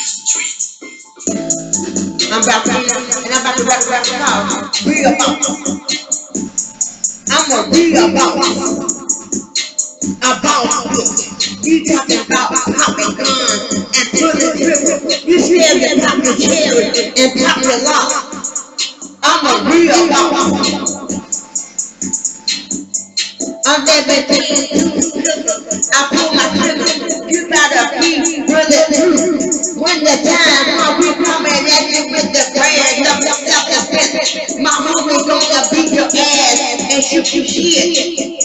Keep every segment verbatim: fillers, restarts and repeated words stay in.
I'm about to, and I'm about to rap rap called Real Boss. I'm a real boss. A boss bitch. You talking about popping guns and pulling triggers. You scared to pop your cherry and pop your lock. I'm a real boss. I'm seventeen, I pull my trigger. You better be really true. When the time comes, we coming at you with the brand of the self-defense. My homie gonna beat your ass and shoot you shit.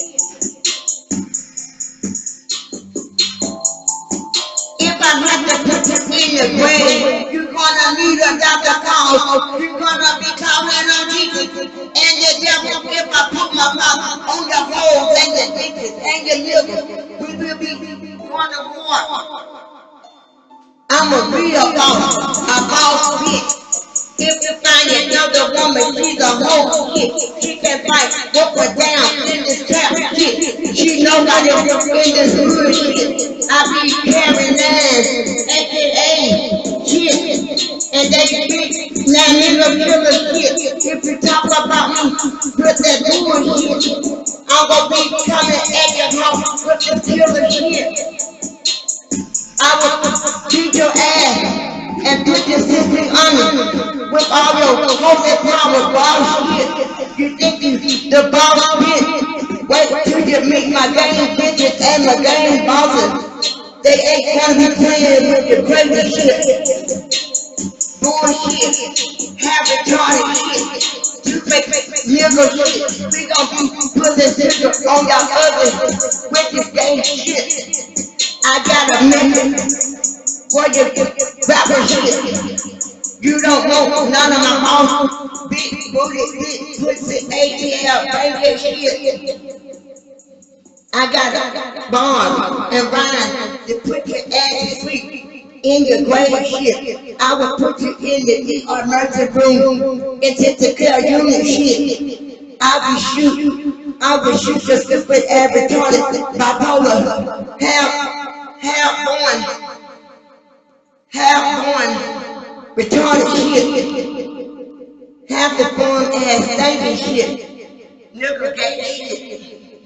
If I have to put you in the grave, you're gonna need a doctor call. You're gonna be calling on Jesus and the devil. If I put my mouth on your holes and your ditches and your liver, we will be going to war. I'm a real boss, a boss bitch. If you find another woman, she's a whole shit. She can fight, walk her down in this trap shit. She knows how to work in this hood shit. I be carrying ass, aka shit. And they think that nigga killer shit. If you talk about me with that bullshit, I'm gonna be coming at your house with the killer shit. I will beat your ass and put your sister on it with all your holy power, boss shit. You think you the boss bitch? Wait till you meet my gang bitches and my gang bosses. They ain't gonna be playing with the crazy shit. Bullshit, have retarded shit. You make nigga shit. We gon' be putting this on y'all ugly with this gang shit. I got a message for you rapper shit. You don't know none of my mom. Big booty, big pussy, A T L, baby shit. I got a bond and rhyme to put your ass to sleep in your grave shit. I will put you in the emergency room intensive care unit shit. I will shoot, I will shoot just to put every toilet bipolar. Have Half born, half born, retarded shit, half the born ass stinking shit, nigga gay shit,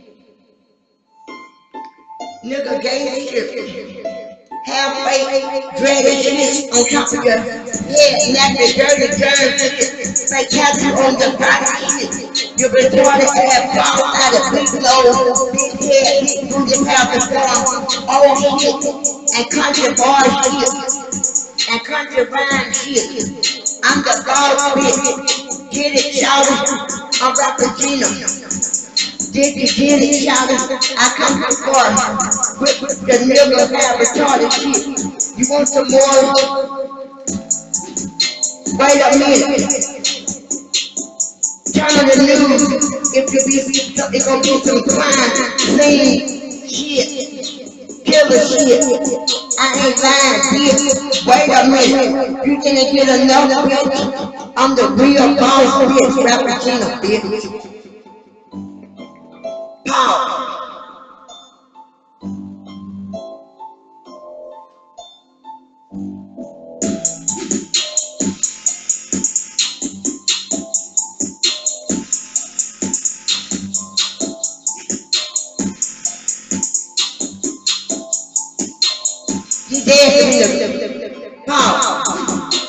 nigga gay shit, half fake, dreaded shit on top of your head, nappy, dirty, germ shit, fake tattoo on your body shit. You retarded ass balls out of big nose, big head, big booty, half the form, old shit, and country boy shit, and country rhyme shit. I'm the boss bitch, get it, shout it, I'm rapping Gina. Did you get it, shout it, I come too far, with, with the nigga have retarded shit. You want some more? Wait a minute. Turn on the news, if you be, it's gonna be some crime, scene, shit, killer shit. I ain't lying, bitch. Wait a minute, you didn't get enough, bitch. I'm the real boss, bitch, rapper Gina, bitch. Power. You dead in the power.